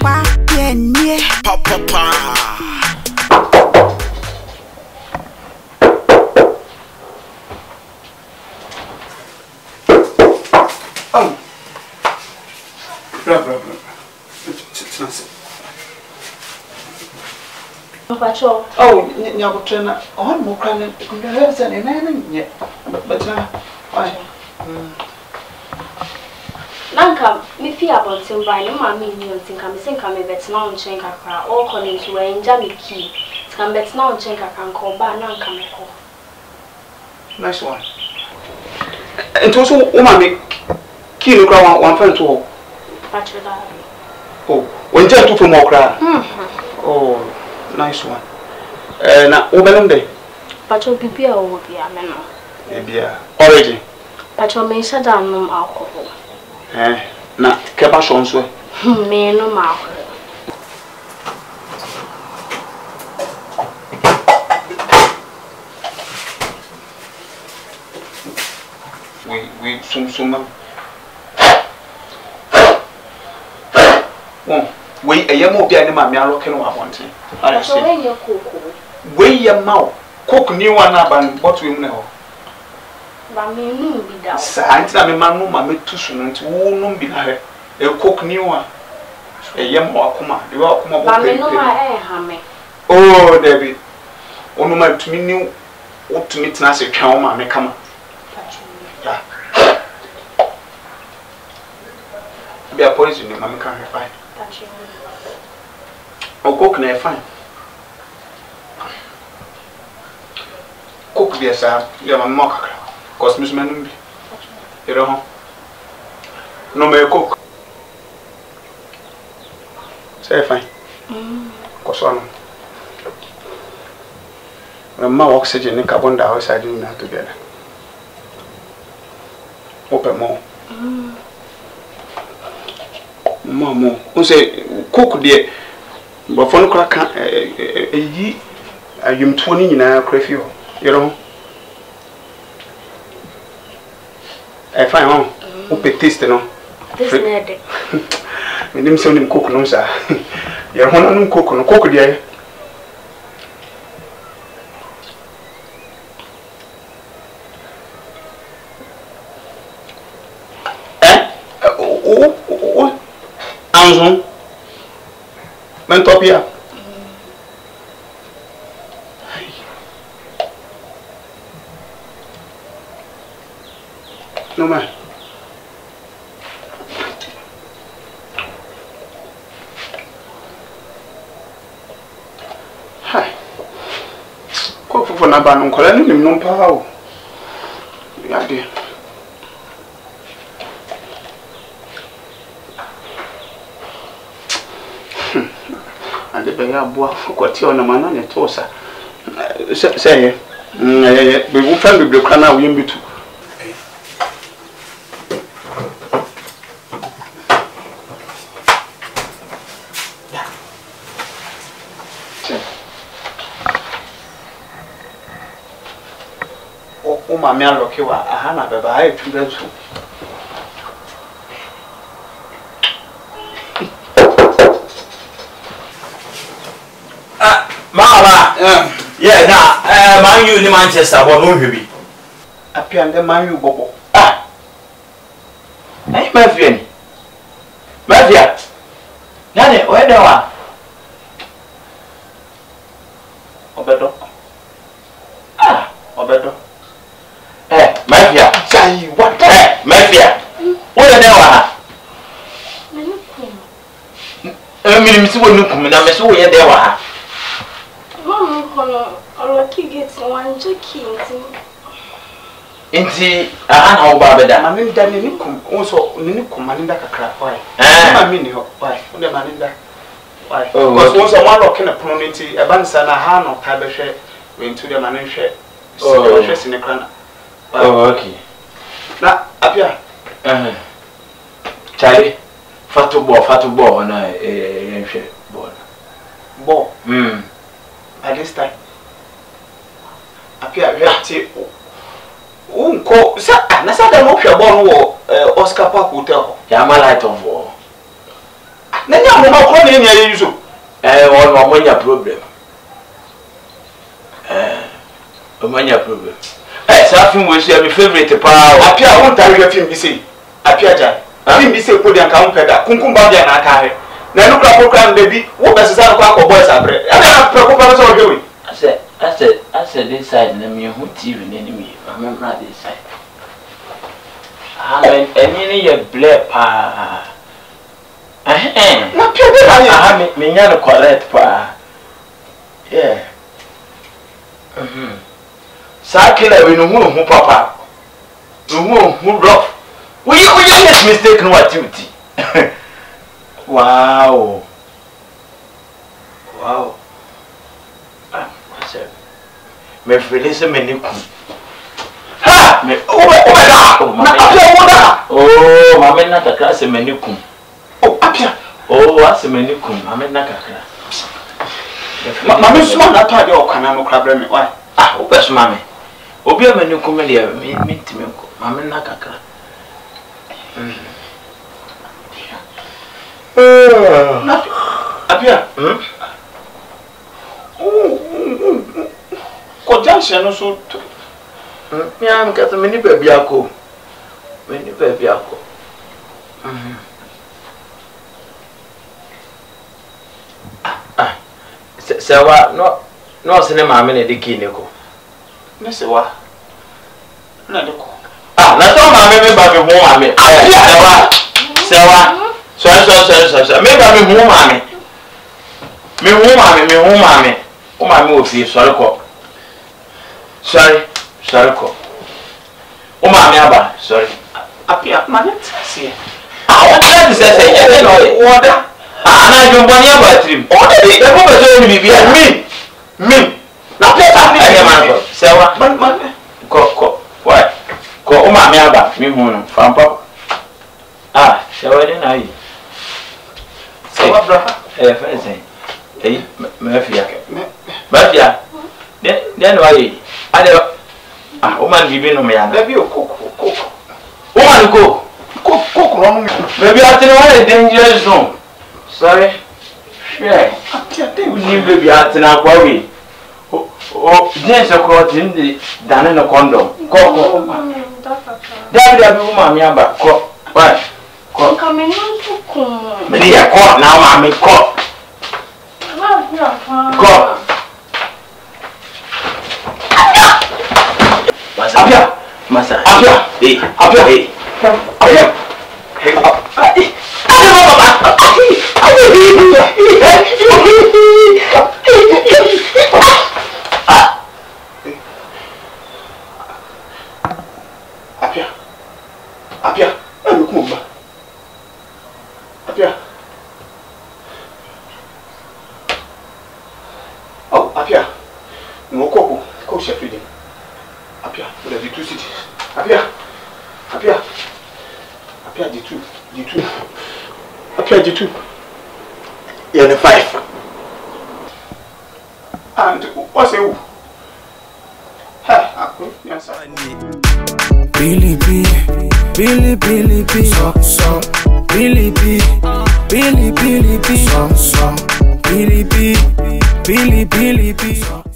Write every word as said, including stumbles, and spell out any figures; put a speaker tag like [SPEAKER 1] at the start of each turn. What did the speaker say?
[SPEAKER 1] Quappiah near
[SPEAKER 2] Papa.
[SPEAKER 3] Oh. Blah, blah, blah. It's not it. Oh, you have a trainer. Oh, more crying. There's an enemy yet. But now, why?
[SPEAKER 4] Nanka, me fear about some by no mammy, you think I'm saying I'm a bet now and change a car, all calling to a jammy key. Come bet now and change a can call by Nanka.
[SPEAKER 3] Nice one. And also, woman, make key look around one friend to all. Oh, when you took from more cry. Oh, nice one. And now, woman, day.
[SPEAKER 4] But you'll be a would be a man.
[SPEAKER 3] Maybe already.
[SPEAKER 4] But you'll make shut down no alcohol.
[SPEAKER 3] Eh, na keba shonswe.
[SPEAKER 4] Me no ma.
[SPEAKER 3] We we sum sum. Won, we eyam obi ani ma me aloke no abonten.
[SPEAKER 4] Ara se. We ye koko.
[SPEAKER 3] We ye ma cook ni one aban but we mu ne ho.
[SPEAKER 4] Ba me nu bi da.
[SPEAKER 3] Sa antina me ma no ma metu so no nti wo no bi na he. E cook ni one. Eyam ho akoma. De wa akoma bo.
[SPEAKER 4] Ba me no ma e ha me.
[SPEAKER 3] Oh, David. Onu ma tumi ni wo tumi tena se twa wo ma me kama. Yeah. Be a poison in my can fine. Oh, cook na fine. Cook be a sir, you have a mock. Cause Miss Manumbi. You know, no me cook. Say fine. Cause one. When my oxygen and carbon dioxide in that together. Open more. Mama, who say cook dear, but for no crack a ye, a yum twenty in a crayfield, you know. I find on, who pay taste, you know.
[SPEAKER 4] This lady.
[SPEAKER 3] My name is only cook, no, sir. You're one of them cook, no cook, dear. Quappiah. No man. Hi. Cook for na ban on colony no power. Yeah, dear. And the bear boy got you on a man on a toaster. Say, we will find the canal we be too. Oh, my man, look, you are a Hannah, but I have to go to.
[SPEAKER 2] Yeah, now, uh, man, you in Manchester, what won't you be?
[SPEAKER 3] Appear the man you go.
[SPEAKER 2] Ah, hey, my friend, my friend, Nanny, where do I?
[SPEAKER 3] Obedo.
[SPEAKER 2] Ah,
[SPEAKER 3] Obedo.
[SPEAKER 2] eh, my friend,
[SPEAKER 3] Say what?
[SPEAKER 2] eh, my friend, where do I? I mean, Miss Wonukum, and I'm so where they were.
[SPEAKER 4] Or gets one jacky.
[SPEAKER 2] Inti, I know about that.
[SPEAKER 3] I mean, Danny also Nikum, and that crap. Why? I mean, why? The man in that. Why? Because once a one rock in a community, a band and a hand of Tabashe went to the manager. Oh, in the crown.
[SPEAKER 2] Oh, okay.
[SPEAKER 3] Now, up here.
[SPEAKER 2] Uh huh. Charlie, fatu ball, fatu ball, and I ball.
[SPEAKER 3] Ball.
[SPEAKER 2] Hmm.
[SPEAKER 3] At this time. Appear here. Unko, sir, and I said, I'm not born Oscar Park Hotel.
[SPEAKER 2] Yama light on wall.
[SPEAKER 3] Then you how come in here you so?
[SPEAKER 2] Eh, one one your problem. Eh, one your problem. Eh, something we say my favorite power.
[SPEAKER 3] Apia won't tell you film be say. Apia ja. Film be say put dem ka peda. Kunkum ba dia na aka he. Na no kra program baby, wo be sesa ko akọ boys abre. E na preko pa so o we.
[SPEAKER 2] I said, I said, I said this side na me hu T V na ni me. I remember this side. Amen. Any your black pa. Eh.
[SPEAKER 3] Na pia be na
[SPEAKER 2] ah me me nya no correct pa. Yeah. Mhm. Sakila we no hu hu papa. No hu hu rough. We we make mistake no activity. Wow. Wow. Ah, sir. Me feel say me ni ku.
[SPEAKER 3] Ha!
[SPEAKER 2] Me
[SPEAKER 3] o be o be da. Na apia wo da.
[SPEAKER 2] Oh, mama na kakra se me ni ku.
[SPEAKER 3] Oh, apia.
[SPEAKER 2] Oh, ase me ni ku, mama na kakra.
[SPEAKER 3] Mama suma na pa de o kana no kra bre me. Why?
[SPEAKER 2] Ah, o be suma me. Obi a me ni ku me de me me ntime ko. Mama na kakra. Mm.
[SPEAKER 3] Uh, apia.
[SPEAKER 2] Hmm?
[SPEAKER 3] Oh, ko junction no so.
[SPEAKER 2] Hmm. Me am ka to me ni baby ako. Me ni baby ako. Mhm. Ah. Sewa no no se ne maame na de ki ne ko.
[SPEAKER 3] Ne sewa. Na de ko.
[SPEAKER 2] Ah, na to maame me ba me ho maame. Sewa. Sewa. So so so so so. Me ba me ho maame. Me ho maame, me ho maame. O maame o fi sori ko. Sorry, sorry ko. O maame aba, sorry.
[SPEAKER 3] Apia, manet see.
[SPEAKER 2] Ah, o try to say say, e no order. Ah, na you boni aba trim. O de e ko be so ni bibia.
[SPEAKER 3] Me. Me. Na play ta ni
[SPEAKER 2] e man ko. Sewa.
[SPEAKER 3] Man man.
[SPEAKER 2] Ko ko. Why? Ko o maame aba, me hu no. Fam papa. Ah, sewa ni na yi.
[SPEAKER 3] Sewa bra.
[SPEAKER 2] Eh, fa say. Eh, me afia ke. Me afia. De de no ayi. Ade ah, o man bibi no me ya.
[SPEAKER 3] Baby o koko koko.
[SPEAKER 2] O man ko.
[SPEAKER 3] Koko koko no me.
[SPEAKER 2] Baby atene wa dey dangerous zone. Sorry. Yeah.
[SPEAKER 3] Apia dey
[SPEAKER 2] Ni baby atene akwa we. O o jeans ko tin di dane no condom. Ko ko. David abi wo ma mi aba ko. Why? Ko.
[SPEAKER 4] Come in to come.
[SPEAKER 2] Me ya ko na ma mi ko. Ko. Masa.
[SPEAKER 3] Apia.
[SPEAKER 2] Masa.
[SPEAKER 3] Apia.
[SPEAKER 2] Eh,
[SPEAKER 3] Apia.
[SPEAKER 2] Eh.
[SPEAKER 3] Apia.
[SPEAKER 2] Hey.
[SPEAKER 3] Ai. Ai mama. Apia. Apia. Ai kumba. Apia. Oh, Apia. No koko, ko shefi dem. Apia, the the two cities. Apia. Apia. Apia the two, the two. Apia the two. Yeah, the five. And what's it? Ha, aku, yes.
[SPEAKER 1] Billy B, Billy Billy B, so so. Billy B, Billy Billy B, so so. Billy B, Billy Billy B.